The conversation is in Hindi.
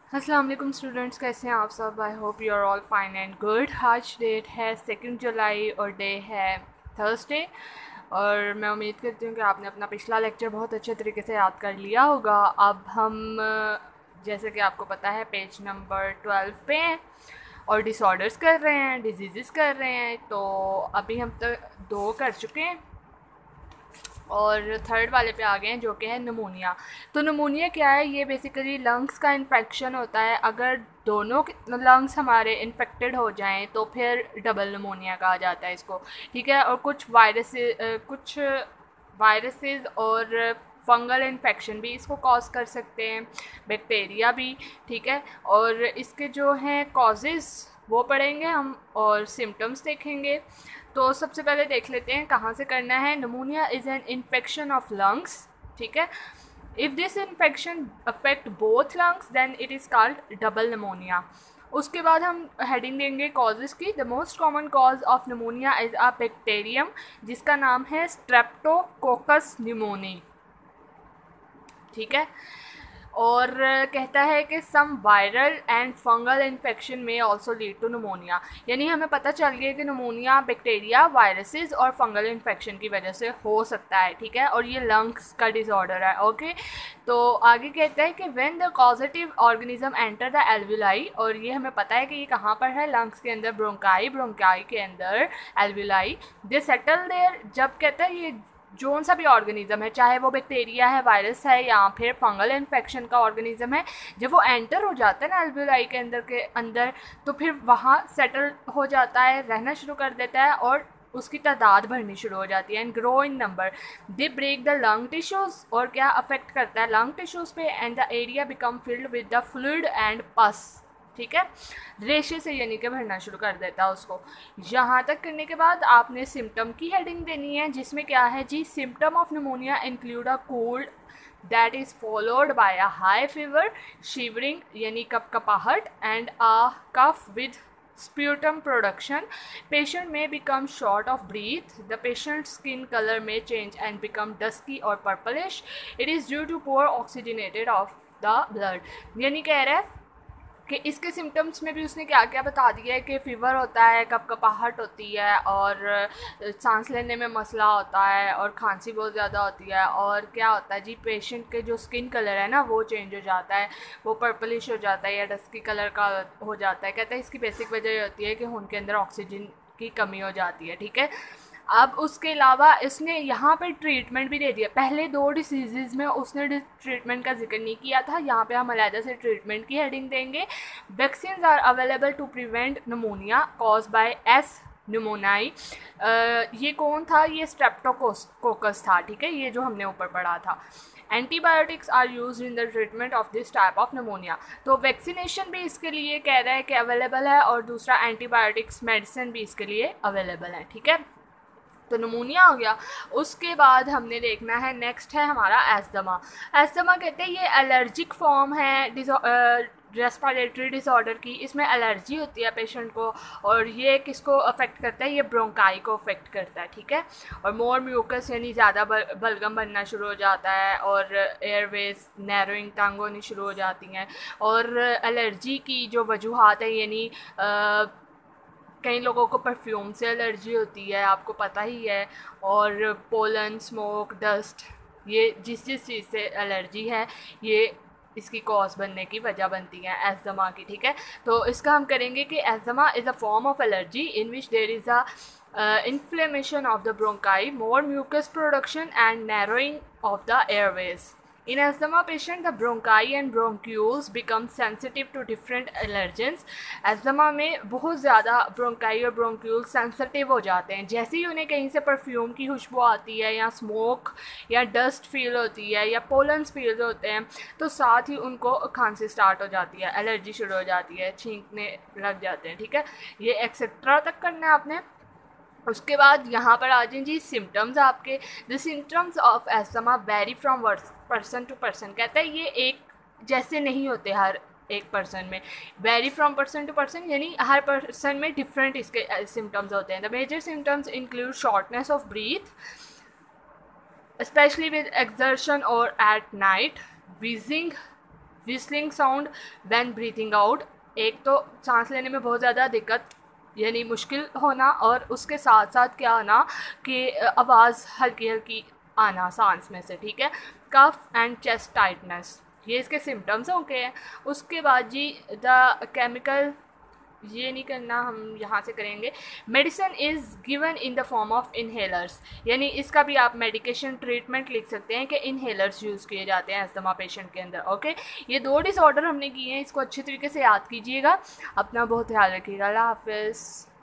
अस्सलाम वालेकुम स्टूडेंट्स, कैसे हैं आप सब। I hope you are all fine and good. आज डेट है 2 जुलाई और डे है थर्सडे। और मैं उम्मीद करती हूँ कि आपने अपना पिछला लेक्चर बहुत अच्छे तरीके से याद कर लिया होगा। अब हम जैसे कि आपको पता है पेज नंबर 12 पे हैं और डिसऑर्डर्स कर रहे हैं, डिजीज़ कर रहे हैं। तो अभी हम तक 2 कर चुके हैं और थर्ड वाले पे आ गए हैं जो कि है नमोनिया। तो नमोनिया क्या है? ये बेसिकली लंग्स का इन्फेक्शन होता है। अगर दोनों लंग्स हमारे इन्फेक्टेड हो जाएं तो फिर डबल नमोनिया कहा जाता है इसको, ठीक है। और कुछ वायरसेस और फंगल इन्फेक्शन भी इसको कॉज कर सकते हैं, बैक्टीरिया भी, ठीक है। और इसके जो हैं कॉजेज़ वो पढ़ेंगे हम और सिम्टम्स देखेंगे। तो सबसे पहले देख लेते हैं कहाँ से करना है। Pneumonia is an infection of lungs, ठीक है। If this infection affect both lungs then it is called double pneumonia. उसके बाद हम हेडिंग देंगे कॉजेज़ की। The most common cause of pneumonia is a bacterium जिसका नाम है स्ट्रेप्टोकोकस निमोनी, ठीक है। और कहता है कि some viral and fungal infection may also lead to pneumonia. यानी हमें पता चल गया कि नमोनिया बैक्टीरिया, वायरसेस और फंगल इन्फेक्शन की वजह से हो सकता है, ठीक है। और ये लंग्स का डिसऑर्डर है, ओके। तो आगे कहता है कि when the causative organism enter the alveoli, और ये हमें पता है कि ये कहाँ पर है, लंग्स के अंदर, ब्रोंकाई के अंदर एल्वुलाई। They settle there. जब कहता है ये जोन सा भी ऑर्गेनिज्म है, चाहे वो बैक्टीरिया है, वायरस है या फिर फंगल इन्फेक्शन का ऑर्गेनिज्म है, जब वो एंटर हो जाता है ना एल्वुलाई के अंदर तो फिर वहाँ सेटल हो जाता है, रहना शुरू कर देता है और उसकी तादाद बढ़नी शुरू हो जाती है and grow in number. They break the lung tissues, और क्या अफेक्ट करता है लंग टिश्यूज़ पे, and the area become filled with the fluid and pus, ठीक है। रेशे से यानी कि भरना शुरू कर देता है उसको। यहाँ तक करने के बाद आपने सिम्टम की हेडिंग देनी है जिसमें क्या है जी, symptom of pneumonia include a cold that is followed by a high fever, shivering यानी कपकपाहट, and a cough with sputum production. Patient may become short of breath. The patient's skin color may change and become dusky or purplish. It is due to poor oxygenated of the blood. यानी कह रहा है कि इसके सिम्टम्स में भी उसने क्या क्या बता दिया है कि फ़ीवर होता है, कपकपाहट होती है और सांस लेने में मसला होता है और खांसी बहुत ज़्यादा होती है। और क्या होता है जी, पेशेंट के जो स्किन कलर है ना वो चेंज हो जाता है, वो पर्पलिश हो जाता है या डस्की कलर का हो जाता है। कहता है इसकी बेसिक वजह ये होती है कि उनके अंदर ऑक्सीजन की कमी हो जाती है, ठीक है। अब उसके अलावा इसने यहाँ पे ट्रीटमेंट भी दे दिया। पहले 2 डिसीज़ में उसने ट्रीटमेंट का जिक्र नहीं किया था, यहाँ पे हम अलहदा से ट्रीटमेंट की हेडिंग देंगे। Vaccine are available to prevent pneumonia cause by S pneumoniae. ये कौन था? ये स्ट्रेप्टोकोकस था, ठीक है, ये जो हमने ऊपर पढ़ा था। Antibiotics are use in the treatment of this type of pneumonia. तो वैक्सीनेशन भी इसके लिए कह रहा है कि अवेलेबल है और दूसरा एंटीबायोटिक्स मेडिसिन भी इसके लिए अवेलेबल है, ठीक है। तो नमूनिया हो गया। उसके बाद हमने देखना है, नेक्स्ट है हमारा एस्थमा। एस्थमा कहते हैं ये एलर्जिक फॉर्म है रेस्पिरेटरी डिसऑर्डर की। इसमें एलर्जी होती है पेशेंट को और ये किसको अफेक्ट करता है? ये ब्रोंकाई को अफेक्ट करता है, ठीक है। और मोर म्यूकस यानी ज़्यादा बलगम बनना शुरू हो जाता है और एयरवेज नैरोइंग, तंग होनी शुरू हो जाती हैं। और एलर्जी की जो वजूहात है, यानी कई लोगों को परफ्यूम से एलर्जी होती है, आपको पता ही है। और पोलन, स्मोक, डस्ट, ये जिस चीज़ से एलर्जी है ये इसकी कॉज बनने की वजह बनती है एस्थमा की, ठीक है। तो इसका हम करेंगे कि asthma is a form of allergy in which there is a inflammation of the bronchi, more mucus production and narrowing of the airways. In asthma patient, the bronchi and bronchioles become sensitive to different allergens. Asthma में बहुत ज़्यादा ब्रोंकाई और ब्रोंक्यूल सेंसिटिव हो जाते हैं। जैसे ही उन्हें कहीं से परफ्यूम की खुशबू आती है या स्मोक या डस्ट फील होती है या पोलन्स फील होते हैं तो साथ ही उनको खांसी स्टार्ट हो जाती है, एलर्जी शुरू हो जाती है, छींकने लग जाते हैं, ठीक है। ये एक्सेट्रा तक करना है आपने। उसके बाद यहाँ पर आ जाए जी सिम्टम्स आपके। The symptoms of asthma vary from person to person. कहता है ये एक जैसे नहीं होते हर एक पर्सन में, vary from person to person यानी हर पर्सन में डिफरेंट इसके सिम्टम्स होते हैं। The major symptoms include shortness of breath especially with exertion or at night, wheezing, whistling sound when breathing out, एक तो सांस लेने में बहुत ज़्यादा दिक्कत यानी मुश्किल होना, और उसके साथ साथ क्या होना कि आवाज़ हल्की हल्की आना सांस में से, ठीक है। कफ एंड चेस्ट टाइटनेस, ये इसके सिम्टम्स होंगे हैं। उसके बाद जी द केमिकल, ये नहीं करना, हम यहाँ से करेंगे medicine is given in the form of inhalers, यानी इसका भी आप मेडिकेशन ट्रीटमेंट लिख सकते हैं कि इनहेलर्स यूज़ किए जाते हैं अस्थमा पेशेंट के अंदर। ओके, ये 2 डिसऑर्डर हमने किए हैं, इसको अच्छे तरीके से याद कीजिएगा। अपना बहुत ख्याल रखिएगा। अल्लाह हाफिज़।